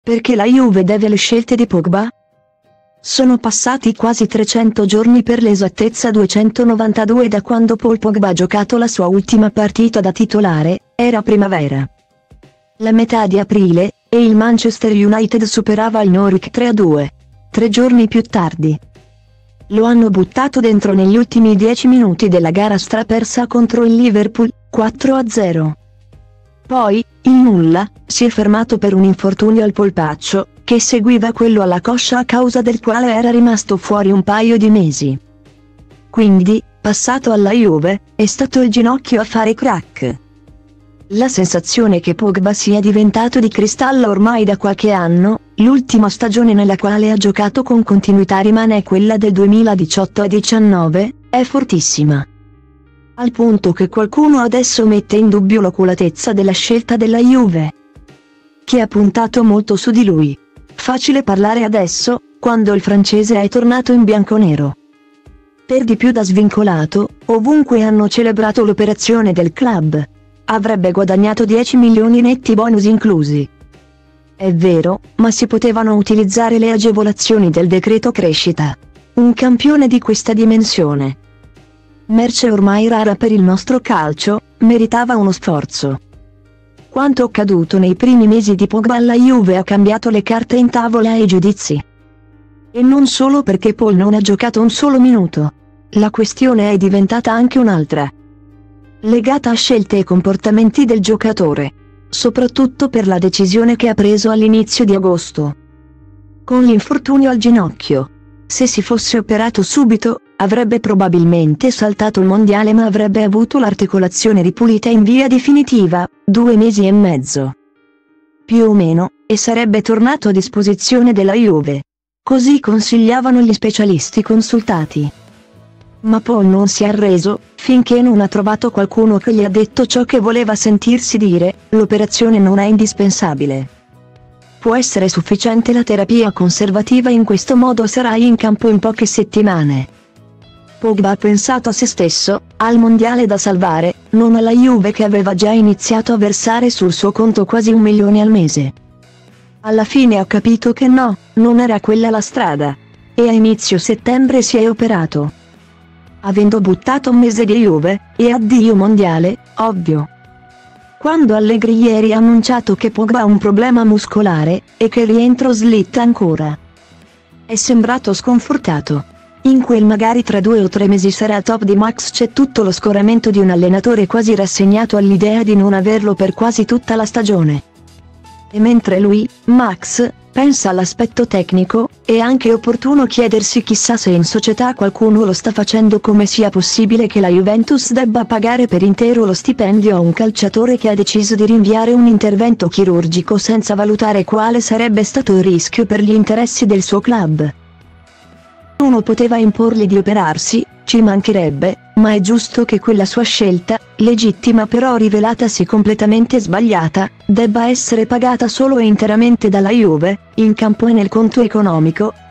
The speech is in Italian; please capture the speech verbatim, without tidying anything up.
Perché la Juve deve le scelte di Pogba? Sono passati quasi trecento giorni, per l'esattezza duecentonovantadue, da quando Paul Pogba ha giocato la sua ultima partita da titolare. Era primavera, la metà di aprile, e il Manchester United superava il Norwich tre a due. Tre giorni più tardi lo hanno buttato dentro negli ultimi dieci minuti della gara strapersa contro il Liverpool, quattro a zero. Poi, il nulla, si è fermato per un infortunio al polpaccio, che seguiva quello alla coscia a causa del quale era rimasto fuori un paio di mesi. Quindi, passato alla Juve, è stato il ginocchio a fare crack. La sensazione che Pogba sia diventato di cristallo ormai da qualche anno, l'ultima stagione nella quale ha giocato con continuità rimane quella del duemiladiciotto diciannove, è fortissima. Al punto che qualcuno adesso mette in dubbio l'oculatezza della scelta della Juve, che ha puntato molto su di lui. Facile parlare adesso, quando il francese è tornato in bianconero. Per di più da svincolato, ovunque hanno celebrato l'operazione del club. Avrebbe guadagnato dieci milioni netti, bonus inclusi. È vero, ma si potevano utilizzare le agevolazioni del decreto crescita. Un campione di questa dimensione, merce ormai rara per il nostro calcio, meritava uno sforzo. Quanto accaduto nei primi mesi di Pogba alla Juve ha cambiato le carte in tavola e i giudizi. E non solo perché Paul non ha giocato un solo minuto. La questione è diventata anche un'altra, legata a scelte e comportamenti del giocatore, soprattutto per la decisione che ha preso all'inizio di agosto, con l'infortunio al ginocchio. Se si fosse operato subito, avrebbe probabilmente saltato il mondiale, ma avrebbe avuto l'articolazione ripulita in via definitiva, due mesi e mezzo, più o meno, e sarebbe tornato a disposizione della Juve. Così consigliavano gli specialisti consultati. Ma Paul non si è arreso, finché non ha trovato qualcuno che gli ha detto ciò che voleva sentirsi dire: l'operazione non è indispensabile. Può essere sufficiente la terapia conservativa, in questo modo sarai in campo in poche settimane. Pogba ha pensato a se stesso, al mondiale da salvare, non alla Juve che aveva già iniziato a versare sul suo conto quasi un milione al mese. Alla fine ha capito che no, non era quella la strada. E a inizio settembre si è operato, avendo buttato un mese di Juve, e addio mondiale, ovvio. Quando Allegri ieri ha annunciato che Pogba ha un problema muscolare, e che il rientro slitta ancora, è sembrato sconfortato. In quel magari tra due o tre mesi sarà top di Max c'è tutto lo scoramento di un allenatore quasi rassegnato all'idea di non averlo per quasi tutta la stagione. E mentre lui, Max, pensa all'aspetto tecnico, è anche opportuno chiedersi chissà se in società qualcuno lo sta facendo, come sia possibile che la Juventus debba pagare per intero lo stipendio a un calciatore che ha deciso di rinviare un intervento chirurgico senza valutare quale sarebbe stato il rischio per gli interessi del suo club. Uno poteva imporgli di operarsi, ci mancherebbe, ma è giusto che quella sua scelta, legittima però rivelatasi completamente sbagliata, debba essere pagata solo e interamente dalla Juve, in campo e nel conto economico,